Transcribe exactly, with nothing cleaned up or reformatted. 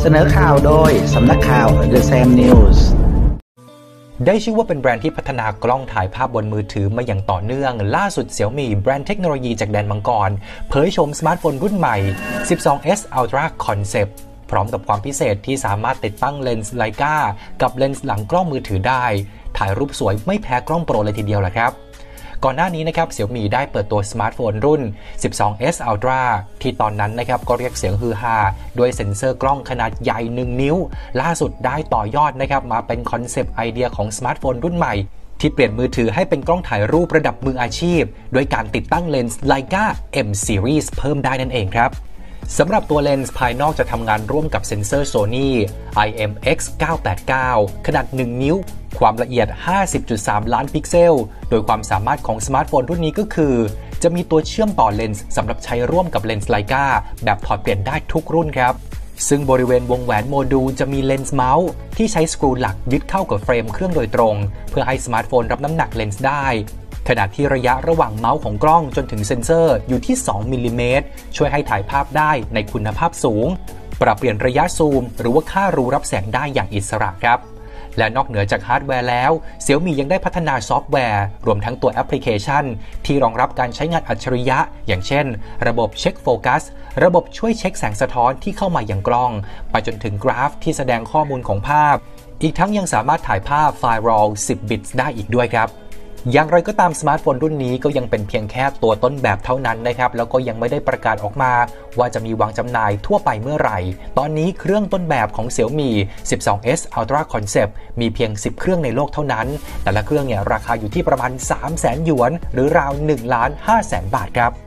เสนอข่าวโดยสำนักข่าว The Sam News ได้ชื่อว่าเป็นแบรนด์ที่พัฒนากล้องถ่ายภาพบนมือถือมาอย่างต่อเนื่องล่าสุด Xiaomi แบรนด์เทคโนโลยีจากแดนมังกรเผยโฉมสมาร์ทโฟนรุ่นใหม่ สิบสอง เอส Ultra Concept พร้อมกับความพิเศษที่สามารถติดตั้งเลนส์ไลกากับเลนส์หลังกล้องมือถือได้ถ่ายรูปสวยไม่แพ้กล้องโปรเลยทีเดียวแหละครับก่อนหน้านี้นะครับ Xiaomi ได้เปิดตัวสมาร์ทโฟนรุ่น สิบสอง เอส Ultra ที่ตอนนั้นนะครับก็เรียกเสียงฮือฮาด้วยเซ็นเซอร์กล้องขนาดใหญ่หนึ่งนิ้วล่าสุดได้ต่อยอดนะครับมาเป็นคอนเซปต์ไอเดียของสมาร์ทโฟนรุ่นใหม่ที่เปลี่ยนมือถือให้เป็นกล้องถ่ายรูประดับมืออาชีพโดยการติดตั้งเลนส์ Leica M Series เพิ่มได้นั่นเองครับสำหรับตัวเลนส์ภายนอกจะทำงานร่วมกับเซ็นเซอร์ Sony ไอ เอ็ม เอ็กซ์ เก้าแปดเก้า ขนาดหนึ่งนิ้วความละเอียด ห้าสิบจุดสาม ล้านพิกเซลโดยความสามารถของสมาร์ทโฟนรุ่นนี้ก็คือจะมีตัวเชื่อมต่อเลนส์สำหรับใช้ร่วมกับเลนส์ Leica แบบถอดเปลี่ยนได้ทุกรุ่นครับซึ่งบริเวณวงแหวนโมดูลจะมีเลนส์เมาส์ที่ใช้สกรูหลักยึดเข้ากับเฟรมเครื่องโดยตรงเพื่อให้สมาร์ทโฟนรับน้ำหนักเลนส์ได้ขณะที่ระยะระหว่างเมาส์ของกล้องจนถึงเซ็นเซอร์อยู่ที่สองมิลลิเมตรช่วยให้ถ่ายภาพได้ในคุณภาพสูงปรับเปลี่ยนระยะซูมหรือว่าค่ารูรับแสงได้อย่างอิสระครับและนอกเหนือจากฮาร์ดแวร์แล้ว Xiaomi ยังได้พัฒนาซอฟต์แวร์รวมทั้งตัวแอปพลิเคชันที่รองรับการใช้งานอัจฉริยะอย่างเช่นระบบเช็คโฟกัสระบบช่วยเช็คแสงสะท้อนที่เข้ามายังกล้องไปจนถึงกราฟที่แสดงข้อมูลของภาพอีกทั้งยังสามารถถ่ายภาพไฟล์ รอ สิบ บิตส์ได้อีกด้วยครับอย่างไรก็ตามสมาร์ทโฟนรุ่นนี้ก็ยังเป็นเพียงแค่ตัวต้นแบบเท่านั้นนะครับแล้วก็ยังไม่ได้ประกาศออกมาว่าจะมีวางจำหน่ายทั่วไปเมื่อไหร่ตอนนี้เครื่องต้นแบบของ Xiaomi สิบสอง เอส Ultra Concept มีเพียงสิบเครื่องในโลกเท่านั้นแต่ละเครื่องเนี่ยราคาอยู่ที่ประมาณ สามแสน หยวนหรือราว หนึ่งล้านห้าแสน บาทครับ